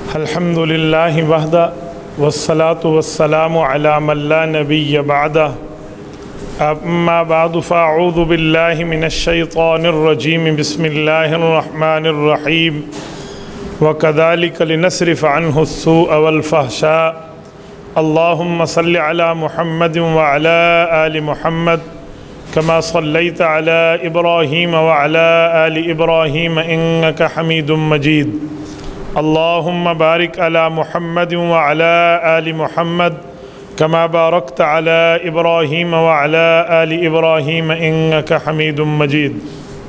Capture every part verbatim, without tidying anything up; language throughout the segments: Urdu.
الحمد للہ وحدہ والصلاة والسلام علی من لا نبی بعدہ اما بعد فاعوذ باللہ من الشیطان الرجیم بسم اللہ الرحمن الرحیم وکذالک لنصرف عنہ السوء والفحشاء اللہم صل علی محمد وعلی آل محمد كما صليت على إبراهيم وعلى آل إبراهيم إنك حميد مجيد اللهم بارك على محمد وعلى آل محمد كما باركت على إبراهيم وعلى آل إبراهيم إنك حميد مجيد۔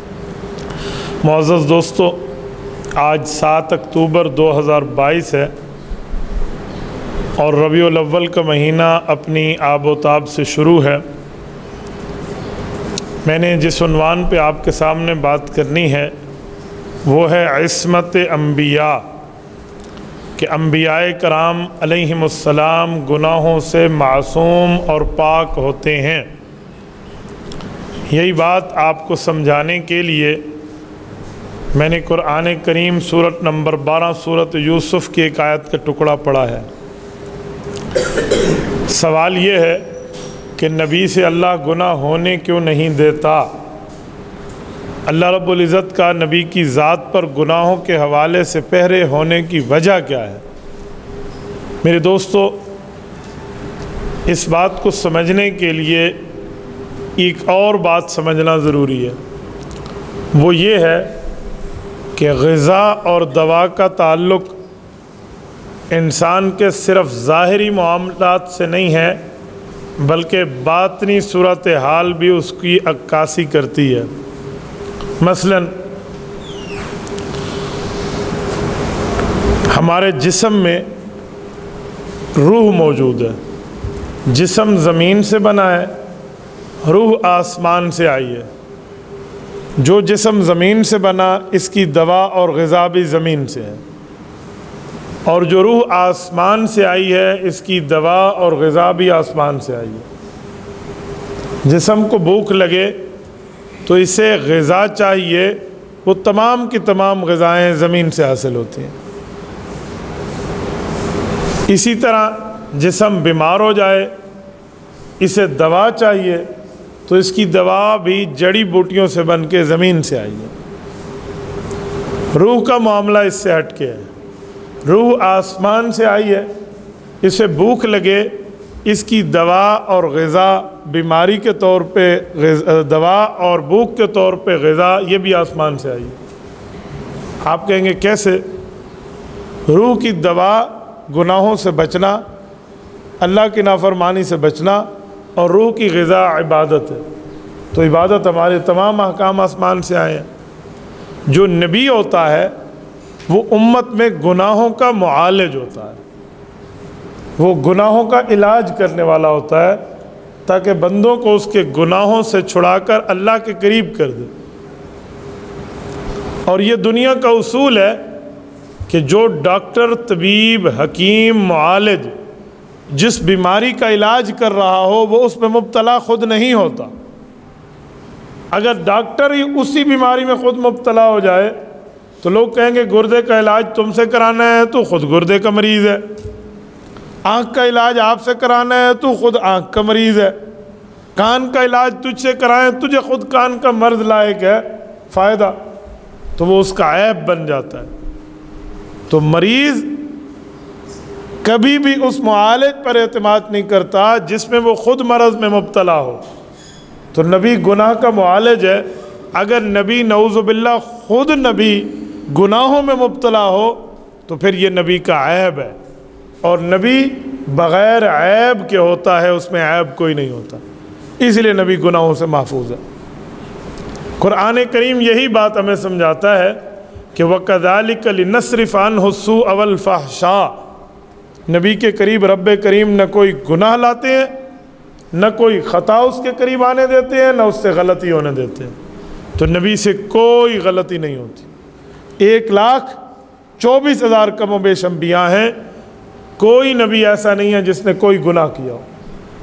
معزز دوستو، آج سات اکتوبر دو ہزار بائیس ہے اور ربیع الاول کا مہینہ اپنی آب و تاب سے شروع ہے۔ میں نے جس عنوان پہ آپ کے سامنے بات کرنی ہے وہ ہے عصمت انبیاء، کہ انبیاء کرام علیہم السلام گناہوں سے معصوم اور پاک ہوتے ہیں۔ یہی بات آپ کو سمجھانے کے لیے میں نے قرآن کریم سورت نمبر بارہ سورت یوسف کی ایک آیت کا ٹکڑا پڑھا ہے۔ سوال یہ ہے کہ نبی سے اللہ گناہ ہونے کیوں نہیں دیتا؟ اللہ رب العزت کا نبی کی ذات پر گناہوں کے حوالے سے پہرے ہونے کی وجہ کیا ہے؟ میرے دوستو، اس بات کو سمجھنے کے لیے ایک اور بات سمجھنا ضروری ہے، وہ یہ ہے کہ غذا اور دوا کا تعلق انسان کے صرف ظاہری معاملات سے نہیں ہے، بلکہ باطنی صورتحال بھی اس کی عکاسی کرتی ہے۔ مثلا ہمارے جسم میں روح موجود ہے، جسم زمین سے بنا ہے، روح آسمان سے آئی ہے۔ جو جسم زمین سے بنا اس کی دوا اور غذا بھی زمین سے ہے، اور جو روح آسمان سے آئی ہے اس کی دوا اور غذا بھی آسمان سے آئی ہے۔ جسم کو بھوک لگے تو اسے غذا چاہیے، وہ تمام کی تمام غذائیں زمین سے حاصل ہوتی ہیں۔ اسی طرح جسم بیمار ہو جائے، اسے دوا چاہیے تو اس کی دوا بھی جڑی بوٹیوں سے بن کے زمین سے آئی ہے۔ روح کا معاملہ اس سے ہٹ کے ہے، روح آسمان سے آئی ہے، اسے بھوک لگے، اس کی دوا اور غذا بیماری کے طور پہ دوا اور بھوک کے طور پہ غذا یہ بھی آسمان سے آئی ہے۔ آپ کہیں گے کیسے؟ روح کی دوا گناہوں سے بچنا، اللہ کی نافرمانی سے بچنا، اور روح کی غذا عبادت ہے، تو عبادت ہمارے تمام احکام آسمان سے آئے ہیں۔ جو نبی ہوتا ہے وہ امت میں گناہوں کا معالج ہوتا ہے، وہ گناہوں کا علاج کرنے والا ہوتا ہے تاکہ بندوں کو اس کے گناہوں سے چھڑا کر اللہ کے قریب کر دے۔ اور یہ دنیا کا اصول ہے کہ جو ڈاکٹر، طبیب، حکیم، معالج جس بیماری کا علاج کر رہا ہو وہ اس میں مبتلا خود نہیں ہوتا۔ اگر ڈاکٹر ہی اسی بیماری میں خود مبتلا ہو جائے تو لوگ کہیں گے گردے کا علاج تم سے کرانا ہے تو خود گردے کا مریض ہے، آنکھ کا علاج آپ سے کرانا ہے تو خود آنکھ کا مریض ہے، کان کا علاج تجھ سے کرائیں تجھے خود کان کا مرض لاحق ہے فائدہ، تو وہ اس کا عیب بن جاتا ہے۔ تو مریض کبھی بھی اس معالج پر اعتماد نہیں کرتا جس میں وہ خود مرض میں مبتلا ہو۔ تو نبی گناہ کا معالج ہے، اگر نبی نعوذ باللہ خود نبی گناہوں میں مبتلا ہو تو پھر یہ نبی کا عیب ہے، اور نبی بغیر عیب کے ہوتا ہے، اس میں عیب کوئی نہیں ہوتا، اس لیے نبی گناہوں سے محفوظ ہے۔ قرآن کریم یہی بات ہمیں سمجھاتا ہے کہ وَكَذَلِكَ لِنَصْرِفَ عَنْهُ السُّوءَ وَالْفَحْشَاءَ، نبی کے قریب رب کریم نہ کوئی گناہ لاتے ہیں، نہ کوئی خطا اس کے قریب آنے دیتے ہیں، نہ اس سے غلطی ہونے دیتے ہیں۔ تو نبی سے کوئی غلطی نہیں ہوتی۔ ایک لاکھ چوبیس ہزار کم و بیش انبیاء ہیں، کوئی نبی ایسا نہیں ہے جس نے کوئی گناہ کیا ہو۔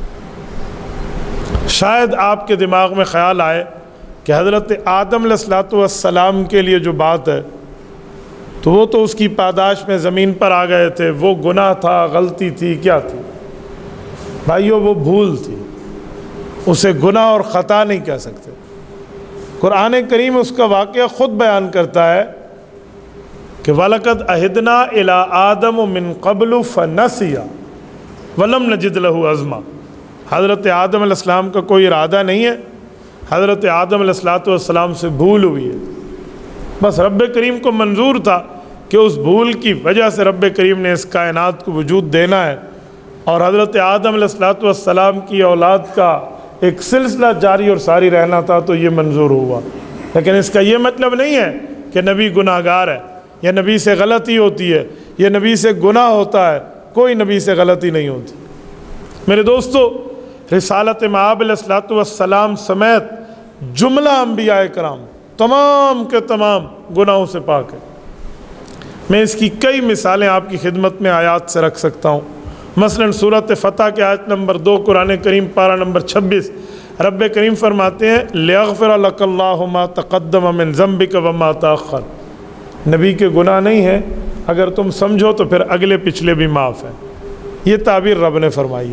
شاید آپ کے دماغ میں خیال آئے کہ حضرت آدم علیہ السلام کے لیے جو بات ہے تو وہ تو اس کی پاداش میں زمین پر آ گئے تھے، وہ گناہ تھا، غلطی تھی، کیا تھی بھائیو؟ وہ بھول تھی، اسے گناہ اور خطا نہیں کہہ سکتے۔ قرآن کریم اس کا واقعہ خود بیان کرتا ہے کہ وَلَقَدْ أَهِدْنَا إِلَىٰ آدَمَ مِن قَبْلُ فَنَسِيَ وَلَمْ نَجِدْ لَهُ عَزْمًا۔ حضرت آدم علیہ السلام کا کوئی ارادہ نہیں ہے، حضرت آدم علیہ السلام سے بھول ہوئی ہے، بس رب کریم کو منظور تھا کہ اس بھول کی وجہ سے رب کریم نے اس کائنات کو وجود دینا ہے، اور حضرت آدم علیہ السلام کی اولاد کا ایک سلسلہ جاری اور ساری رہنا تھا، تو یہ منظور ہوا۔ لیکن اس کا یہ مطلب نہیں ہے کہ نبی گناہ گار ہے، یا نبی سے غلطی ہوتی ہے، یا نبی سے گناہ ہوتا ہے۔ کوئی نبی سے غلطی نہیں ہوتی۔ میرے دوستو، رسالت مآب علیہ السلام سمیت جملہ انبیاء کرام تمام کے تمام گناہوں سے پاک ہے۔ میں اس کی کئی مثالیں آپ کی خدمت میں آیات سے رکھ سکتا ہوں۔ مثلا سورۃ فتح کے آیت نمبر دو، قرآن کریم پارہ نمبر چھبیس، رب کریم فرماتے ہیں لِيَغْفِرَ لَكَ اللَّهُ مَا تَقَدَّمَ مِن ذَنبِكَ وَمَا تَأَخَّرَ۔ نبی کے گناہ نہیں ہیں، اگر تم سمجھو تو پھر اگلے پچھلے بھی معاف ہیں۔ یہ تعبیر رب نے فرمائی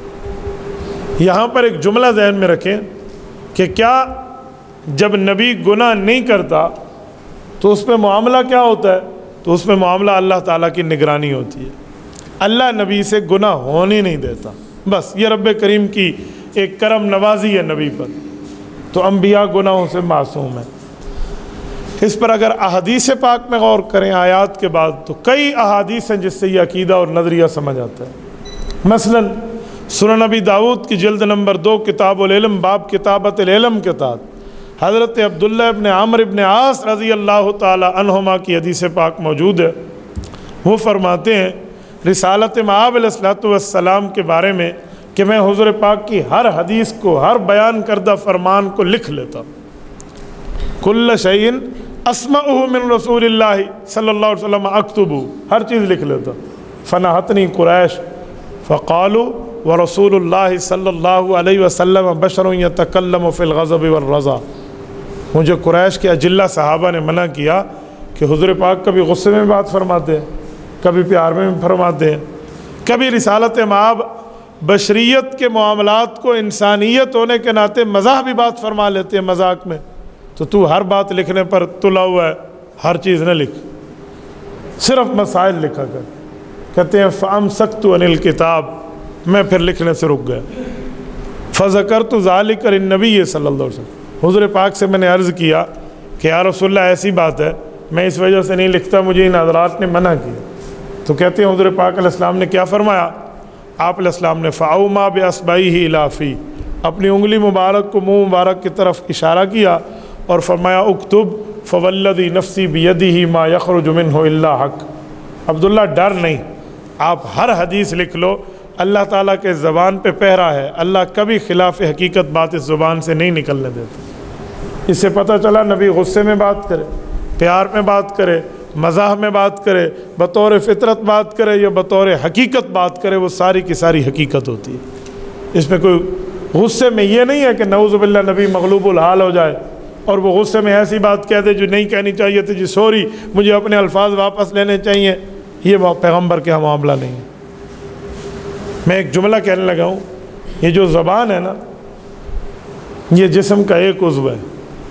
ہے۔ یہاں پر ایک جملہ ذہن میں رکھیں کہ کیا جب نبی گناہ نہیں کرتا تو اس پہ معاملہ کیا ہوتا ہے؟ تو اس میں معاملہ اللہ تعالیٰ کی نگرانی ہوتی ہے۔ اللہ نبی سے گناہ ہونے نہیں دیتا، بس یہ رب کریم کی ایک کرم نوازی ہے نبی پر۔ تو انبیاء گناہوں سے معصوم ہیں۔ اس پر اگر احادیث پاک میں غور کریں آیات کے بعد، تو کئی احادیث ہیں جس سے یہ عقیدہ اور نظریہ سمجھ آتا ہے۔ مثلا سنن نبی داؤد کی جلد نمبر دو کتاب العلم باب کتابت العلم کے تحت حضرت عبداللہ ابن عمرو ابن عاص رضی اللہ تعالی عنہما کی حدیث پاک موجود ہے۔ وہ فرماتے ہیں رسالت مآب علیہ السلام کے بارے میں کہ میں حضور پاک کی ہر حدیث کو، ہر بیان کردہ فرمان کو لکھ لیتا، کل شیء اسمعہ من رسول اللہ صلی اللہ علیہ وسلم اکتبہ، ہر چیز لکھ لیتا۔ فنہتنی قریش فقالوا ورسول اللہ صلی اللہ علیہ وسلم بشر یتکلم فی الغضب والرضا۔ مجھے قریش کے اجلہ صحابہ نے منع کیا کہ حضور پاک کبھی غصے میں بات فرماتے ہیں، کبھی پیار میں فرماتے ہیں، کبھی رسالت مآب بشریت کے معاملات کو انسانیت ہونے کے ناطے مزاح بھی بات فرما لیتے ہیں مذاق میں۔ تو تو ہر بات لکھنے پر تلا ہوا ہے، ہر چیز نہ لکھ، صرف مسائل لکھا کر۔ کہتے ہیں فَأَمْسَكْتُ عَنِ الْكِتَابِ، میں پھر لکھنے سے رک گیا۔ فَذَكَرْتُ ذَلِكَ لِلنَّبِيِّ صلی اللہ علیہ وسلم، حضور پاک سے میں نے عرض کیا کہ یا رسول اللہ ایسی بات ہے، میں اس وجہ سے نہیں لکھتا، مجھے ان حضرات نے منع کیا۔ تو کہتے ہیں حضور پاک علیہ السلام نے کیا فرمایا؟ آپ علیہ السلام نے فَأَوْمَا بِأَصْبَعِهِ إِلَىٰ فِي، اپنی انگلی مبارک کو منہ مبارک کی طرف اشارہ کیا اور فرمایا اکتب فوالذی نفسی بیدہ ما یخرج منہ الا حق۔ عبداللہ ڈر نہیں، آپ ہر حدیث لکھ لو، اللہ تعالیٰ کے زبان پہ پہرا ہے، اللہ کبھی خلاف حقیقت بات اس زبان سے نہیں نکلنے دیتا۔ اس سے پتہ چلا نبی غصے میں بات کرے، پیار میں بات کرے، مزاح میں بات کرے، بطور فطرت بات کرے یا بطور حقیقت بات کرے، وہ ساری کی ساری حقیقت ہوتی ہے۔ اس میں کوئی غصے میں یہ نہیں ہے کہ نعوذ باللہ نبی مغلوب الحال ہو جائے اور وہ غصے میں ایسی بات کہہ دے جو نہیں کہنی چاہیے تھی، جی سوری مجھے اپنے الفاظ واپس لینے چاہیے، یہ پیغمبر کا معاملہ نہیں ہے۔ میں ایک جملہ کہنے لگا ہوں، یہ جو زبان ہے نا، یہ جسم کا ایک عضو ہے۔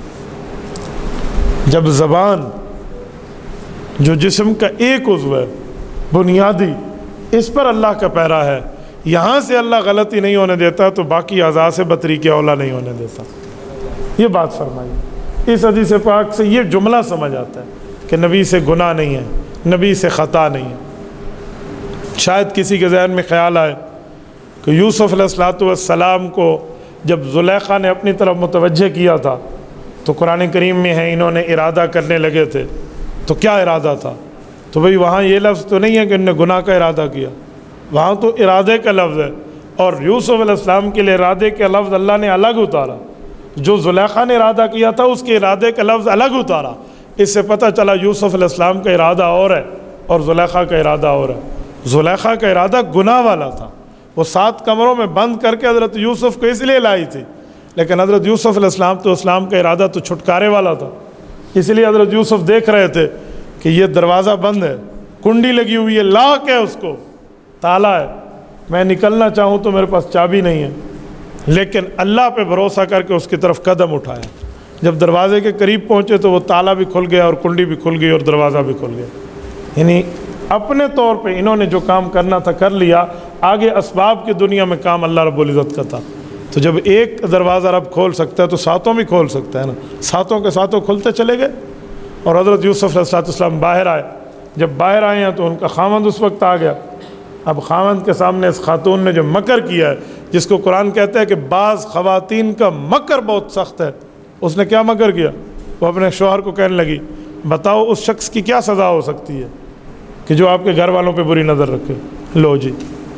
جب زبان جو جسم کا ایک عضو ہے بنیادی، اس پر اللہ کا پیرا ہے، یہاں سے اللہ غلطی نہیں ہونے دیتا تو باقی اعضاء سے بطریق اولا نہیں ہونے دیتا۔ یہ بات فرمائی اس حدیث پاک سے، یہ جملہ سمجھ آتا ہے کہ نبی سے گناہ نہیں ہے، نبی سے خطا نہیں ہے۔ شاید کسی کے ذہن میں خیال آئے کہ یوسف علیہ السلام کو جب زلیخا نے اپنی طرف متوجہ کیا تھا تو قرآن کریم میں ہے انہوں نے ارادہ کرنے لگے تھے، تو کیا ارادہ تھا؟ تو بھئی وہاں یہ لفظ تو نہیں ہے کہ انہوں نے گناہ کا ارادہ کیا، وہاں تو ارادے کا لفظ ہے، اور یوسف علیہ السلام کے لیے ارادے کا لفظ اللہ نے الگ اتارا، جو زلیخا نے ارادہ کیا تھا اس کے ارادے کا لفظ الگ اتارا۔ اس سے پتہ چلا یوسف علیہ السلام کا ارادہ اور ہے اور زلیخا کا ارادہ اور ہے۔ زلیخا کا ارادہ گناہ والا تھا، وہ سات کمروں میں بند کر کے حضرت یوسف کو اس لیے لائی تھی، لیکن حضرت یوسف علیہ السلام تو اسلام کا ارادہ تو چھٹکارے والا تھا، اس لیے حضرت یوسف دیکھ رہے تھے کہ یہ دروازہ بند ہے، کنڈی لگی ہوئی ہے، لاک ہے، اس کو تالا ہے، میں نکلنا چاہوں تو میرے پاس چابی نہیں ہے، لیکن اللہ پہ بھروسہ کر کے اس کی طرف قدم اٹھایا۔ جب دروازے کے قریب پہنچے تو وہ تالا بھی کھل گیا اور کنڈی بھی کھل گئی اور دروازہ بھی کھل گیا۔ یعنی اپنے طور پہ انہوں نے جو کام کرنا تھا کر لیا، آگے اسباب کی دنیا میں کام اللہ رب العزت کا تھا۔ تو جب ایک دروازہ رب کھول سکتا ہے تو ساتوں بھی کھول سکتا ہے نا، ساتوں کے ساتوں کھلتے چلے گئے۔ اور حضرت یوسف علیہ السلام باہر آئے، جب باہر آئے ہیں تو ان کا خاوند اس وقت آ گیا۔ اب خاوند کے سامنے اس خاتون نے جو مکر کیا ہے، جس کو قرآن کہتا ہے کہ بعض خواتین کا مکر بہت سخت ہے، اس نے کیا مکر کیا؟ وہ اپنے شوہر کو کہنے لگی بتاؤ اس شخص کی کیا سزا ہو سکتی ہے کہ جو آپ کے گھر والوں پہ بری نظر رکھے۔ لو جی،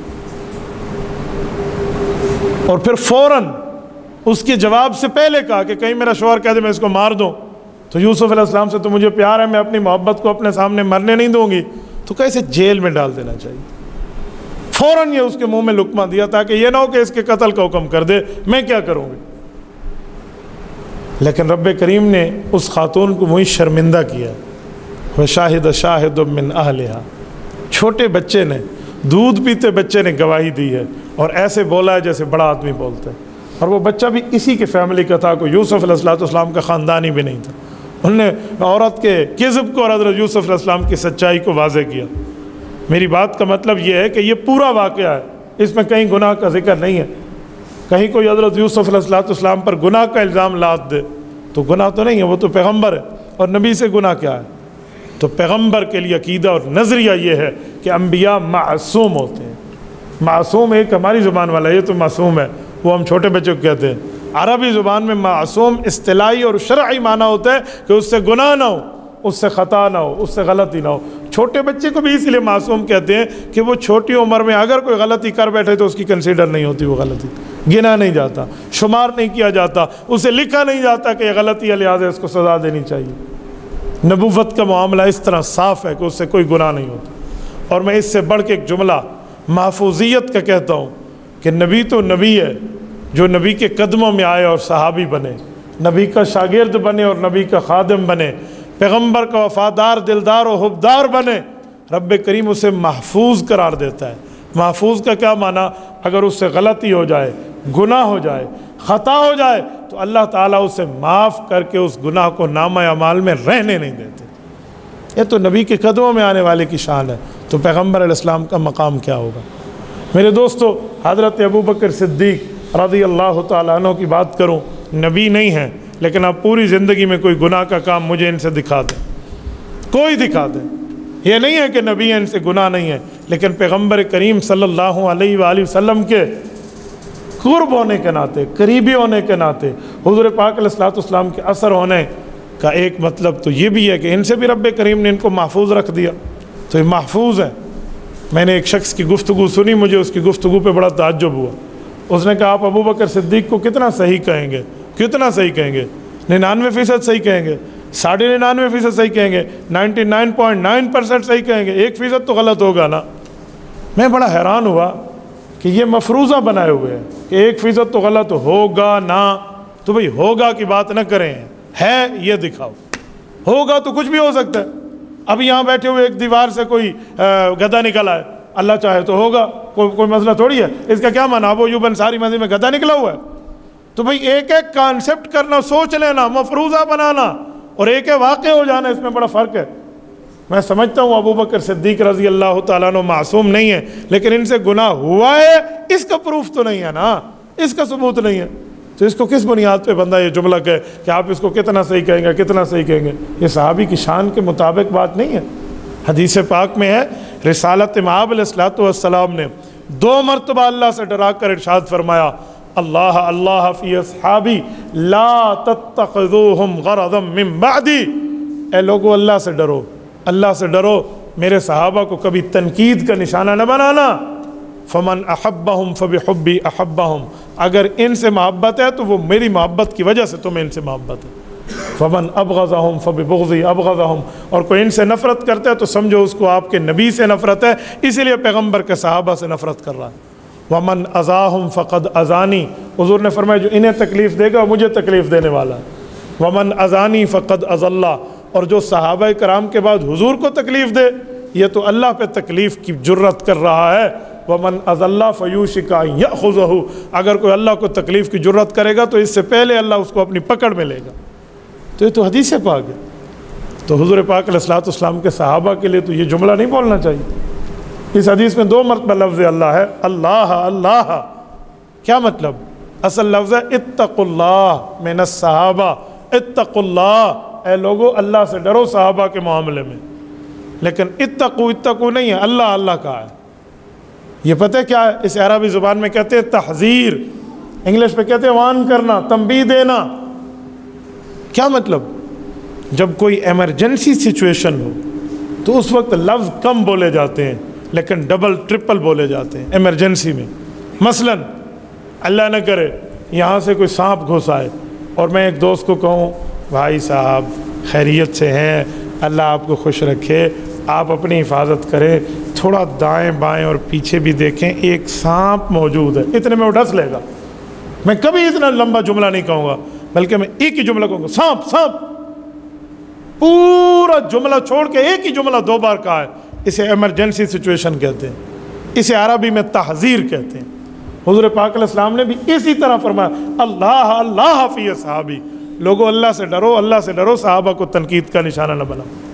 اور پھر فوراً اس کے جواب سے پہلے کہا کہ کہیں میرا شوہر کہہ دے میں اس کو مار دوں، تو یوسف علیہ السلام سے تو مجھے پیار ہے، میں اپنی محبت کو اپنے سامنے مرنے نہیں دوں گی، تو کیسے جیل میں ڈال دینا چاہیے۔ فوراً یہ اس کے منہ میں لقمہ دیا تاکہ یہ نہ ہو کہ اس کے قتل کا حکم کر دے، میں کیا کروں گی۔ لیکن رب کریم نے اس خاتون کو وہی شرمندہ کیا۔ وَشَاهِدَ شَاهِدٌ مِّنْ أَهْلِهَا، چھوٹے بچے نے، دودھ پیتے بچے نے گواہی دی ہے، اور ایسے بولا ہے جیسے بڑا آدمی بولتا ہے۔ اور وہ بچہ بھی اسی کے فیملی کا تھا، کوئی یوسف علیہ السلام کا خاندانی بھی نہیں تھا۔ انہوں نے عورت کے کذب کو اور حضرت یوسف علیہ السلام کی سچائی کو واضح کیا۔ میری بات کا مطلب یہ ہے کہ یہ پورا واقعہ ہے، اس میں کہیں گناہ کا ذکر نہیں ہے۔ کہیں کوئی حضرت یوسف علیہ السلام پر گناہ کا الزام لاد دے تو گناہ تو نہیں ہے، وہ تو پیغمبر ہے، اور نبی سے گناہ کیا ہے؟ تو پیغمبر کے لیے عقیدہ اور نظریہ یہ ہے کہ انبیاء معصوم ہوتے ہیں۔ معصوم ایک ہماری زبان والا ہے، یہ تو معصوم ہے، وہ ہم چھوٹے بچے کو کہتے ہیں۔ عربی زبان میں معصوم اصطلاحی اور شرعی معنی ہوتا ہے کہ اس سے گناہ نہ ہو، اس سے خطا نہ ہو، اس سے غلطی نہ ہو۔ چھوٹے بچے کو بھی اس لیے معصوم کہتے ہیں کہ وہ چھوٹی عمر میں اگر کوئی غلطی کر بیٹھے تو اس کی کنسیڈر نہیں ہوتی، وہ غلطی گنا نہیں جاتا، شمار نہیں کیا جاتا، اسے لکھا نہیں جاتا کہ یہ غلطی ہے لہٰذا اس کو سزا دینی چاہیے۔ نبوت کا معاملہ اس طرح صاف ہے کہ اس سے کوئی گناہ نہیں ہوتا۔ اور میں اس سے بڑھ کے ایک جملہ محفوظیت کا کہتا ہوں کہ نبی تو نبی ہے جو نبی کے قدموں میں آئے اور صحابی بنے، نبی کا شاگرد بنے اور نبی کا خادم بنے، پیغمبر کا وفادار دلدار و حبدار بنے، رب کریم اسے محفوظ قرار دیتا ہے۔ محفوظ کا کیا معنی؟ اگر اس سے غلطی ہو جائے، گناہ ہو جائے، خطا ہو جائے تو اللہ تعالیٰ اسے معاف کر کے اس گناہ کو نامہ اعمال میں رہنے نہیں دیتے۔ یہ تو نبی کے قدموں میں آنے والے کی شان ہے، تو پیغمبر علیہ السلام کا مقام کیا ہوگا؟ میرے دوستو، حضرت ابوبکر صدیق رضی اللہ تعالیٰ عنہ کی بات کروں، نبی نہیں ہیں لیکن آپ پوری زندگی میں کوئی گناہ کا کام مجھے ان سے دکھا دیں، کوئی دکھا دیں۔ یہ نہیں ہے کہ نبی ہیں ان سے گناہ نہیں ہے، لیکن پیغمبر کریم صلی اللہ علیہ وآلہ وسلم کے قرب ہونے کے ناطے، قریبی ہونے کے ناطے، حضور پاک علیہ السلام کے اثر ہونے کا ایک مطلب تو یہ بھی ہے کہ ان سے بھی رب کریم نے ان کو محفوظ رکھ دیا، تو یہ محفوظ ہے۔ میں نے ایک شخص کی گفتگو سنی، مجھے اس کی گفتگو پہ بڑا تعجب ہوا۔ اس نے کہا آپ ابوبکر صدیق کو کتنا صحیح کہیں گے، کتنا صحیح کہیں گے؟ ننانوے فیصد صحیح کہیں گے، ساڑھے ننانوے فیصد صحیح کہیں گے، ninety nine point nine percent صحیح کہیں گے، ایک فیصد تو غلط ہوگا نا۔ میں بڑا حیران ہوا کہ یہ مفروضہ بنائے ہوئے ہیں کہ ایک فیصد تو غلط ہوگا نا، تو بھئی ہوگا کی بات نہ کریں، ہے یہ دکھاؤ۔ ہوگا تو کچھ بھی ہو سکتا ہے۔ اب یہاں بیٹھے ہوئے ایک دیوار سے کوئی گدھا نکل آئے، اللہ چاہے تو ہوگا، کوئی کوئی مسئلہ تھوڑی ہے۔ اس کا کیا معنی؟ ابو ایوب انصاری مسجد میں گدھا نکلا ہوا ہے؟ تو بھئی ایک ایک کانسیپٹ کرنا، سوچ لینا، مفروضہ بنانا اور ایک ایک واقع ہو جانا، اس میں بڑا فرق ہے۔ میں سمجھتا ہوں ابوبکر صدیق رضی اللہ تعالیٰ عنہ معصوم نہیں ہے، لیکن ان سے گناہ ہوا ہے اس کا پروف تو نہیں ہے نا، اس کا ثبوت نہیں ہے، تو اس کو کس بنیاد پہ بندہ یہ جملہ کہے کہ آپ اس کو کتنا صحیح کہیں گے، کتنا صحیح کہیں گے؟ یہ صحابی کی شان کے مطابق بات نہیں ہے۔ حدیث پاک میں ہے، رسالت مآب علیہ السلام نے دو مرتبہ اللہ سے ڈرا کر ارشاد فرمایا، اللہ اللہ فی اصحابی لا تتخذوہم غرضا من بعدی، اے لوگو اللہ سے ڈرو، اللہ سے ڈرو، میرے صحابہ کو کبھی تنقید کا نشانہ نہ بنانا۔ فمن احبہم فبحبی احبہم، اگر ان سے محبت ہے تو وہ میری محبت کی وجہ سے تمہیں ان سے محبت ہے۔ فمن ابغضہم فببغضی ابغضہم، اور کوئی ان سے نفرت کرتا ہے تو سمجھو اس کو آپ کے نبی سے نفرت ہے، اسی لیے پیغمبر کے صحابہ سے نفرت کر رہا ہے۔ ومن اذاہم فقد اذانی، حضور نے فرمایا جو انہیں تکلیف دے گا وہ مجھے تکلیف دینے والا ہے۔ ومن اذانی فقد اذ اللہ، اور جو صحابہ کرام کے بعد حضور کو تکلیف دے یہ تو اللہ پہ تکلیف کی جرت کر رہا ہے۔ وَمَنْ أَذَلَّ فَيُوشِكَ أَن يَأْخُذَهُ، اگر کوئی اللہ کو تکلیف کی جرت کرے گا تو اس سے پہلے اللہ اس کو اپنی پکڑ میں لے گا۔ تو یہ تو حدیث پاک ہے۔ تو حضور پاک علیہ الصلوۃ والسلام کے صحابہ کے لیے تو یہ جملہ نہیں بولنا چاہیے۔ اس حدیث میں دو مرتبہ لفظ اللہ ہے، اللہ اللہ۔ کیا مطلب؟ اصل لفظ ہے اتقوا اللہ من الصحابہ، اتقوا اللہ، اے لوگو اللہ سے ڈرو صحابہ کے معاملے میں۔ لیکن اتقوا اتقوا نہیں ہے، اللہ اللہ کا ہے۔ یہ پتہ کیا ہے؟ اس عربی زبان میں کہتے ہیں تحذیر، انگلش میں کہتے ہیں وان کرنا، تنبیہ دینا۔ کیا مطلب؟ جب کوئی ایمرجنسی سچویشن ہو تو اس وقت لفظ کم بولے جاتے ہیں لیکن ڈبل ٹرپل بولے جاتے ہیں ایمرجنسی میں۔ مثلا اللہ نہ کرے یہاں سے کوئی سانپ گھس آئے اور میں ایک دوست کو کہوں بھائی صاحب خیریت سے ہیں، اللہ آپ کو خوش رکھے، آپ اپنی حفاظت کریں، تھوڑا دائیں بائیں اور پیچھے بھی دیکھیں ایک سانپ موجود ہے، اتنے میں وہ ڈس لے گا۔ میں کبھی اتنا لمبا جملہ نہیں کہوں گا بلکہ میں ایک ہی جملہ کہوں گا، سانپ سانپ، پورا جملہ چھوڑ کے ایک ہی جملہ دو بار کہا ہے۔ اسے ایمرجنسی سچویشن کہتے ہیں، اسے عربی میں تحذیر کہتے ہیں۔ حضور پاک علیہ السلام نے بھی اسی طرح فرمایا اللہ اللہ فی اصحابی، لوگوں اللہ سے ڈرو، اللہ سے ڈرو، صحابہ کو تنقید کا نشانہ نہ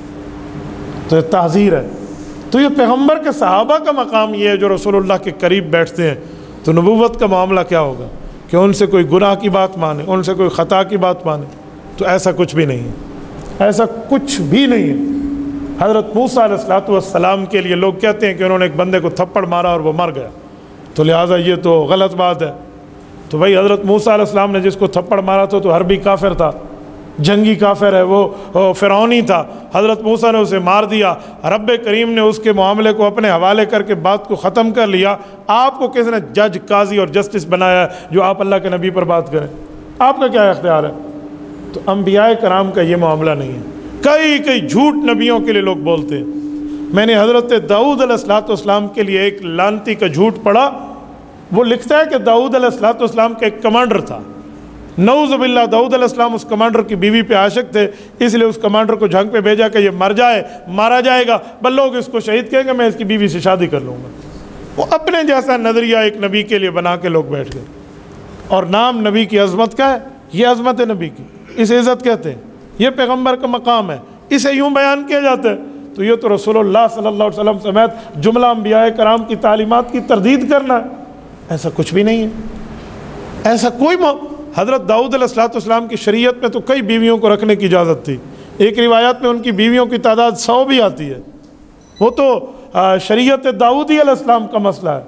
بناؤ۔ تو یہ تحذیر ہے۔ تو یہ پیغمبر کے صحابہ کا مقام یہ ہے جو رسول اللہ کے قریب بیٹھتے ہیں، تو نبوت کا معاملہ کیا ہوگا کہ ان سے کوئی گناہ کی بات مانے، ان سے کوئی خطا کی بات مانے؟ تو ایسا کچھ بھی نہیں ہے، ایسا کچھ بھی نہیں ہے۔ حضرت موسیٰ علیہ الصلوۃ والسلام کے لیے لوگ کہتے ہیں کہ انہوں نے ایک بندے کو تھپڑ مارا اور وہ مر گیا، تو لہٰذا یہ تو غلط بات ہے۔ تو بھائی حضرت موسیٰ علیہ السلام نے جس کو تھپڑ مارا تھا تو حربی کافر تھا، جنگی کافر ہے، وہ فرعونی تھا، حضرت موسیٰ نے اسے مار دیا، رب کریم نے اس کے معاملے کو اپنے حوالے کر کے بات کو ختم کر لیا۔ آپ کو کس نے جج، قاضی اور جسٹس بنایا ہے جو آپ اللہ کے نبی پر بات کریں؟ آپ کا کیا اختیار ہے؟ تو انبیاء کرام کا یہ معاملہ نہیں ہے۔ کئی کئی جھوٹ نبیوں کے لیے لوگ بولتے ہیں۔ میں نے حضرت داؤد علیہ الصلوۃ والسلام کے لیے ایک لانتی کا جھوٹ پڑھا، وہ لکھتا ہے کہ داؤد علیہ الصلوۃ والسلام کا ایک کمانڈر تھا، نعوذ باللہ داؤد علیہ السلام اس کمانڈر کی بیوی پہ عاشق تھے، اس لیے اس کمانڈر کو جھنگ پہ بھیجا کہ یہ مر جائے، مارا جائے گا، بل لوگ اس کو شہید کہیں گے، میں اس کی بیوی سے شادی کر لوں گا۔ وہ اپنے جیسا نظریہ ایک نبی کے لیے بنا کے لوگ بیٹھ گئے، اور نام نبی کی عظمت کا ہے، یہ عظمت ہے نبی کی، اسے عزت کہتے ہیں، یہ پیغمبر کا مقام ہے، اسے یوں بیان کیا جاتا ہے۔ تو یہ تو رسول اللہ صلی اللہ علیہ وسلم سمیت جملہ انبیاء کرام کی تعلیمات کی تردید کرنا ہے، ایسا کچھ بھی نہیں ہے۔ ایسا کوئی مو... حضرت داؤد علیہ الصلوۃ والسلام کی شریعت میں تو کئی بیویوں کو رکھنے کی اجازت تھی، ایک روایت میں ان کی بیویوں کی تعداد سو بھی آتی ہے، وہ تو شریعت داؤدی علیہ السلام کا مسئلہ ہے۔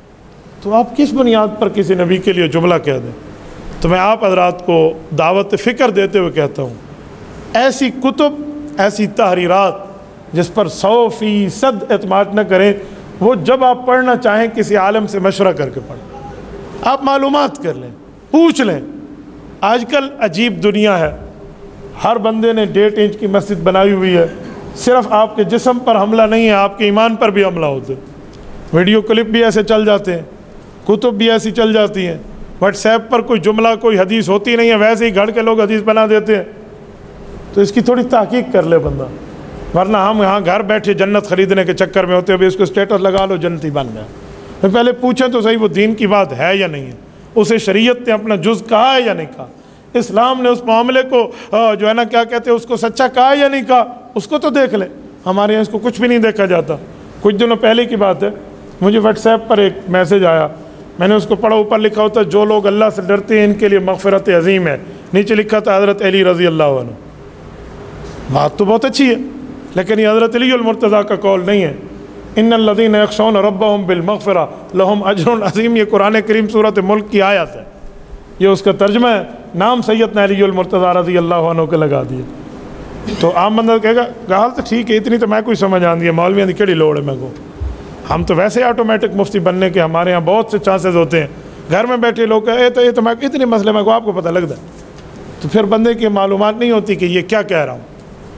تو آپ کس بنیاد پر کسی نبی کے لیے جملہ کہہ دیں؟ تو میں آپ حضرات کو دعوت فکر دیتے ہوئے کہتا ہوں، ایسی کتب، ایسی تحریرات جس پر سو فیصد اعتماد نہ کریں، وہ جب آپ پڑھنا چاہیں کسی عالم سے مشورہ کر کے پڑھیں، آپ معلومات کر لیں، پوچھ لیں۔ آج کل عجیب دنیا ہے، ہر بندے نے ڈیڑھ انچ کی مسجد بنائی ہوئی ہے، صرف آپ کے جسم پر حملہ نہیں ہے، آپ کے ایمان پر بھی حملہ ہوتے، ویڈیو کلپ بھی ایسے چل جاتے ہیں، کتب بھی ایسی چل جاتی ہیں، واٹس ایپ پر کوئی جملہ کوئی حدیث ہوتی نہیں ہے، ویسے ہی گھڑ کے لوگ حدیث بنا دیتے ہیں۔ تو اس کی تھوڑی تحقیق کر لے بندہ، ورنہ ہم یہاں گھر بیٹھے جنت خریدنے کے چکر میں ہوتے ہیں، ابھی اس کو اسٹیٹس لگا لو جنتی بن گیا۔ پھر پہلے پوچھیں تو صحیح وہ دین کی بات ہے یا نہیں ہے، اسے شریعت نے اپنا جز کہا ہے یا نہیں کہا، اسلام نے اس معاملے کو جو ہے نا کیا کہتے ہیں اس کو سچا کہا ہے یا نہیں کہا، اس کو تو دیکھ لیں۔ ہمارے یہاں اس کو کچھ بھی نہیں دیکھا جاتا۔ کچھ دنوں پہلے کی بات ہے، مجھے واٹس ایپ پر ایک میسیج آیا، میں نے اس کو پڑھا، اوپر لکھا ہوتا ہے جو لوگ اللہ سے ڈرتے ہیں ان کے لیے مغفرت عظیم ہے، نیچے لکھا تھا حضرت علی رضی اللہ عنہ۔ بات تو بہت اچھی ہے، لیکن یہ حضرت علی المرتضیٰ کا قول نہیں ہے۔ ان الذین یخشون ربهم بالمغفرہ لہم اجر عظیم، یہ قرآن کریم سورۃ ملک کی آیت ہے، یہ اس کا ترجمہ ہے، نام سیدنا علی المرتضیٰ رضی اللہ عنہ کے لگا دیے۔ تو عام بندہ کہے گا گال تو ٹھیک ہے، اتنی تو میں کوئی سمجھ آندی ہے، مولویاں دی کیڑی لوڑ ہے میں کو، ہم تو ویسے آٹومیٹک مفتی بننے کے ہمارے ہاں بہت سے چانسز ہوتے ہیں، گھر میں بیٹھے لوگ کہے اے تو یہ تو میں اتنے مسئلے میں کو آپ کو پتہ لگتا ہے، تو پھر بندے کی معلومات نہیں ہوتی کہ یہ کیا کہہ رہا ہوں۔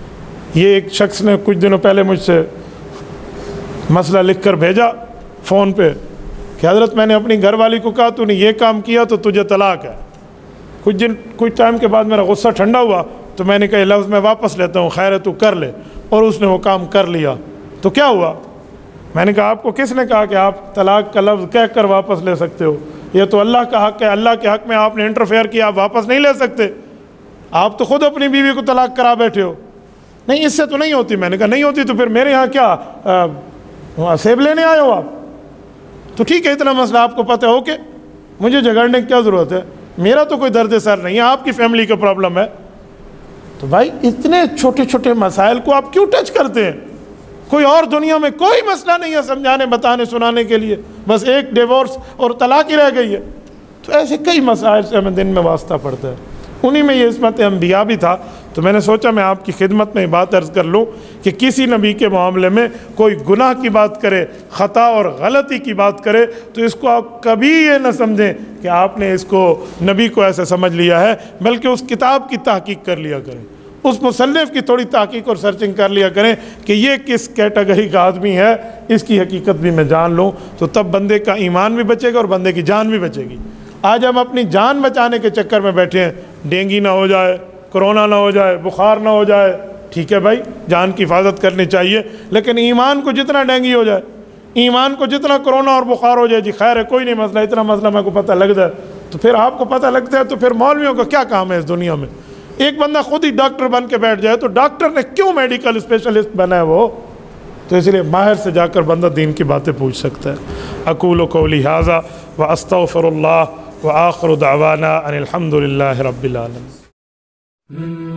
یہ ایک شخص نے کچھ دنوں پہلے مجھ سے مسئلہ لکھ کر بھیجا فون پہ کہ حضرت میں نے اپنی گھر والی کو کہا تو نے یہ کام کیا تو تجھے طلاق ہے۔ کچھ دن کچھ ٹائم کے بعد میرا غصہ ٹھنڈا ہوا تو میں نے کہا یہ لفظ میں واپس لیتا ہوں، خیر ہے تو کر لے، اور اس نے وہ کام کر لیا، تو کیا ہوا؟ میں نے کہا آپ کو کس نے کہا کہ آپ طلاق کا لفظ کہہ کر واپس لے سکتے ہو؟ یہ تو اللہ کا حق ہے، اللہ کے حق میں آپ نے انٹرفیئر کیا، آپ واپس نہیں لے سکتے، آپ تو خود اپنی بیوی کو طلاق کرا بیٹھے ہو۔ نہیں اس سے تو نہیں ہوتی۔ میں نے کہا نہیں ہوتی تو پھر میرے یہاں کیا سیب لینے آئے ہو آپ؟ تو ٹھیک ہے، اتنا مسئلہ آپ کو پتہ ہو کہ مجھے جھگڑنے کی کیا ضرورت ہے، میرا تو کوئی درد سر نہیں ہے، آپ کی فیملی کا پرابلم ہے۔ تو بھائی اتنے چھوٹے چھوٹے مسائل کو آپ کیوں ٹچ کرتے ہیں؟ کوئی اور دنیا میں کوئی مسئلہ نہیں ہے سمجھانے بتانے سنانے کے لیے، بس ایک ڈیورس اور طلاق ہی رہ گئی ہے۔ تو ایسے کئی مسائل سے ہمیں دن میں واسطہ پڑتا ہے، انہی میں یہ عصمت انبیاء بھی تھا۔ تو میں نے سوچا میں آپ کی خدمت میں بات عرض کر لوں کہ کسی نبی کے معاملے میں کوئی گناہ کی بات کرے، خطا اور غلطی کی بات کرے، تو اس کو آپ کبھی یہ نہ سمجھیں کہ آپ نے اس کو نبی کو ایسے سمجھ لیا ہے، بلکہ اس کتاب کی تحقیق کر لیا کریں، اس مصنف کی تھوڑی تحقیق اور سرچنگ کر لیا کریں کہ یہ کس کیٹیگری کا آدمی ہے، اس کی حقیقت بھی میں جان لوں، تو تب بندے کا ایمان بھی بچے گا اور بندے کی جان بھی بچے گی۔ آج ہم اپنی جان بچانے کے چکر میں بیٹھے ہیں، ڈینگی نہ ہو جائے، کرونا نہ ہو جائے، بخار نہ ہو جائے، ٹھیک ہے بھائی جان کی حفاظت کرنی چاہیے، لیکن ایمان کو جتنا ڈینگی ہو جائے، ایمان کو جتنا کرونا اور بخار ہو جائے، جی خیر ہے کوئی نہیں مسئلہ، اتنا مسئلہ میرے کو پتہ لگ جائے، تو پھر آپ کو پتہ لگتا ہے تو پھر مولویوں کا کیا کام ہے اس دنیا میں؟ ایک بندہ خود ہی ڈاکٹر بن کے بیٹھ جائے تو ڈاکٹر نے کیوں میڈیکل اسپیشلسٹ بنا ہے وہ؟ تو اس لیے ماہر سے جا کر بندہ دین کی باتیں پوچھ سکتا ہے۔ اقول قولی ھذا واستغفر اللہ وآخر دعوانا ان الحمد للہ رب العالمین۔